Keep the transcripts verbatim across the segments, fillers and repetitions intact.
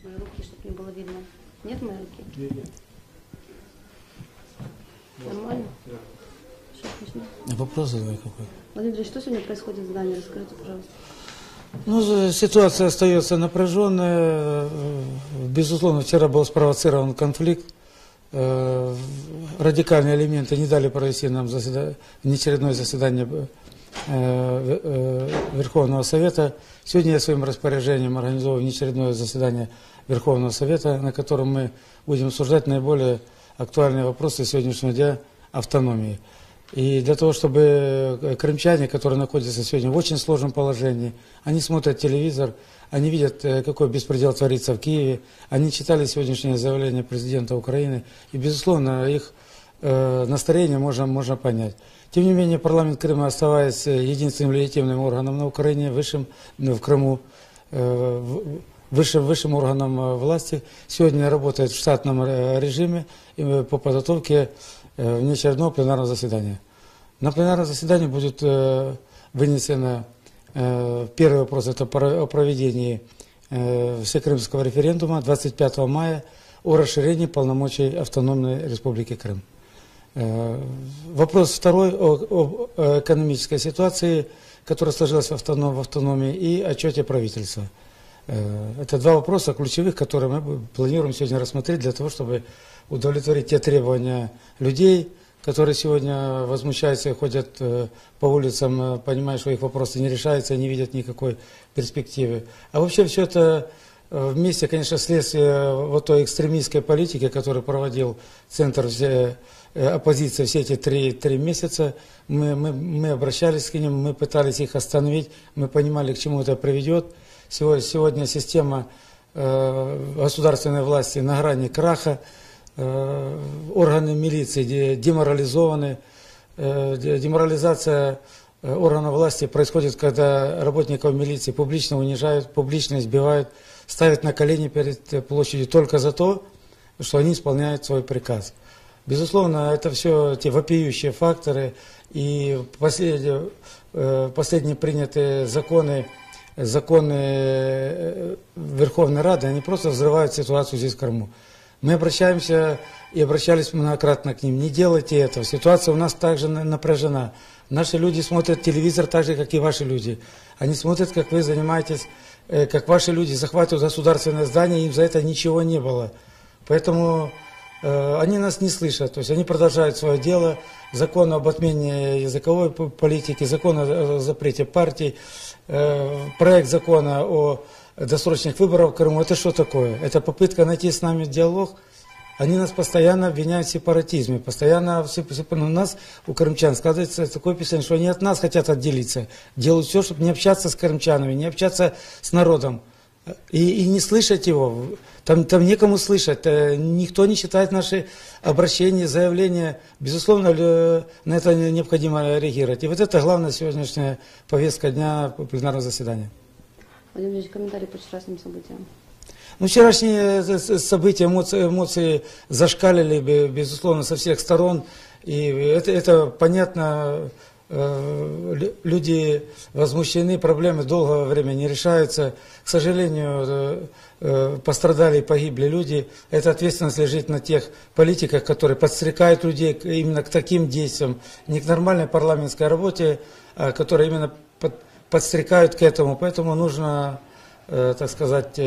Мои руки, чтобы не было видно. Нет моей руки? Нет, нет. Нормально? Да. Сейчас начнем. Вопрос задавай какой. Владимир Андреевич, что сегодня происходит в здании? Расскажите, пожалуйста. Ну, ситуация остается напряженная. Безусловно, вчера был спровоцирован конфликт. Радикальные элементы не дали провести нам заседание, внеочередное заседание Верховного Совета. Сегодня я своим распоряжением организовал внеочередное заседание Верховного Совета, на котором мы будем обсуждать наиболее актуальные вопросы сегодняшнего дня автономии. И для того, чтобы крымчане, которые находятся сегодня в очень сложном положении, они смотрят телевизор, они видят, какой беспредел творится в Киеве, они читали сегодняшнее заявление президента Украины, и, безусловно, их э, настроение можно, можно понять. Тем не менее, парламент Крыма, оставаясь единственным легитимным органом на Украине, высшим, ну, в Крыму, э, высшим, высшим органом власти, сегодня работает в штатном режиме по подготовке внеочередного пленарного заседания. На пленарном заседании будет э, вынесено э, первый вопрос, это о проведении э, всекрымского референдума двадцать пятого мая о расширении полномочий автономной республики Крым. Э, вопрос второй о, о экономической ситуации, которая сложилась в, автоном, в автономии, и отчете правительства. Э, это два вопроса ключевых, которые мы планируем сегодня рассмотреть для того, чтобы удовлетворить те требования людей, которые сегодня возмущаются и ходят э, по улицам, понимая, что их вопросы не решаются, не видят никакой перспективы. А вообще все это э, вместе, конечно, следствие вот той экстремистской политики, которую проводил Центр все, э, оппозиции все эти три, три месяца. Мы, мы, мы обращались к ним, мы пытались их остановить, мы понимали, к чему это приведет. Сегодня, сегодня система э, государственной власти на грани краха. Органы милиции деморализованы. Деморализация органов власти происходит, когда работников милиции публично унижают, публично избивают, ставят на колени перед площадью только за то, что они исполняют свой приказ. Безусловно, это все те вопиющие факторы, и последние, последние принятые законы, законы Верховной Рады, они просто взрывают ситуацию здесь в Крыму. Мы обращаемся и обращались многократно к ним. Не делайте этого. Ситуация у нас также напряжена. Наши люди смотрят телевизор так же, как и ваши люди. Они смотрят, как вы занимаетесь, как ваши люди захватывают государственное здание, им за это ничего не было. Поэтому э, они нас не слышат. То есть они продолжают свое дело. Закон об отмене языковой политики, закон о запрете партий, э, проект закона о досрочных выборов в Крыму. Это что такое? Это попытка найти с нами диалог. Они нас постоянно обвиняют в сепаратизме, постоянно у нас, у крымчан, складывается такое впечатление, что они от нас хотят отделиться, делают все, чтобы не общаться с крымчанами, не общаться с народом и, и не слышать его. Там, там некому слышать, никто не читает наши обращения, заявления. Безусловно, на это необходимо реагировать. И вот это главная сегодняшняя повестка дня пленарного заседания. Владимир Ильич, комментарий по вчерашним событиям. Ну, вчерашние события, эмоции, эмоции зашкалили, безусловно, со всех сторон. И это, это понятно, люди возмущены, проблемы долгое время не решаются. К сожалению, пострадали и погибли люди. Эта ответственность лежит на тех политиках, которые подстрекают людей именно к таким действиям, не к нормальной парламентской работе, а которые именно под, подстрекают к этому. Поэтому нужно, так сказать,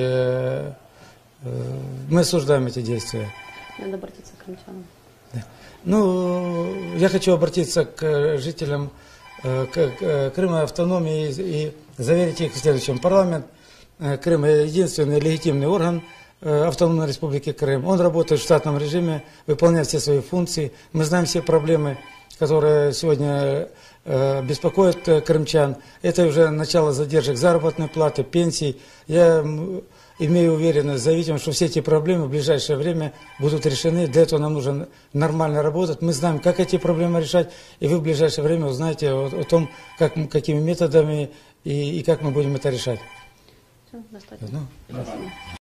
мы осуждаем эти действия. Надо обратиться к крымчанам. Да. Ну, я хочу обратиться к жителям к Крыма, автономии, и заверить их в следующем. Парламент Крыма единственный легитимный орган автономной республики Крым. Он работает в штатном режиме, выполняет все свои функции. Мы знаем все проблемы, которые сегодня беспокоят крымчан. Это уже начало задержек заработной платы, пенсий. Я имею уверенность заявить вам, что все эти проблемы в ближайшее время будут решены. Для этого нам нужно нормально работать. Мы знаем, как эти проблемы решать, и вы в ближайшее время узнаете о, о том, как, какими методами и, и как мы будем это решать. Все, достаточно. Ну,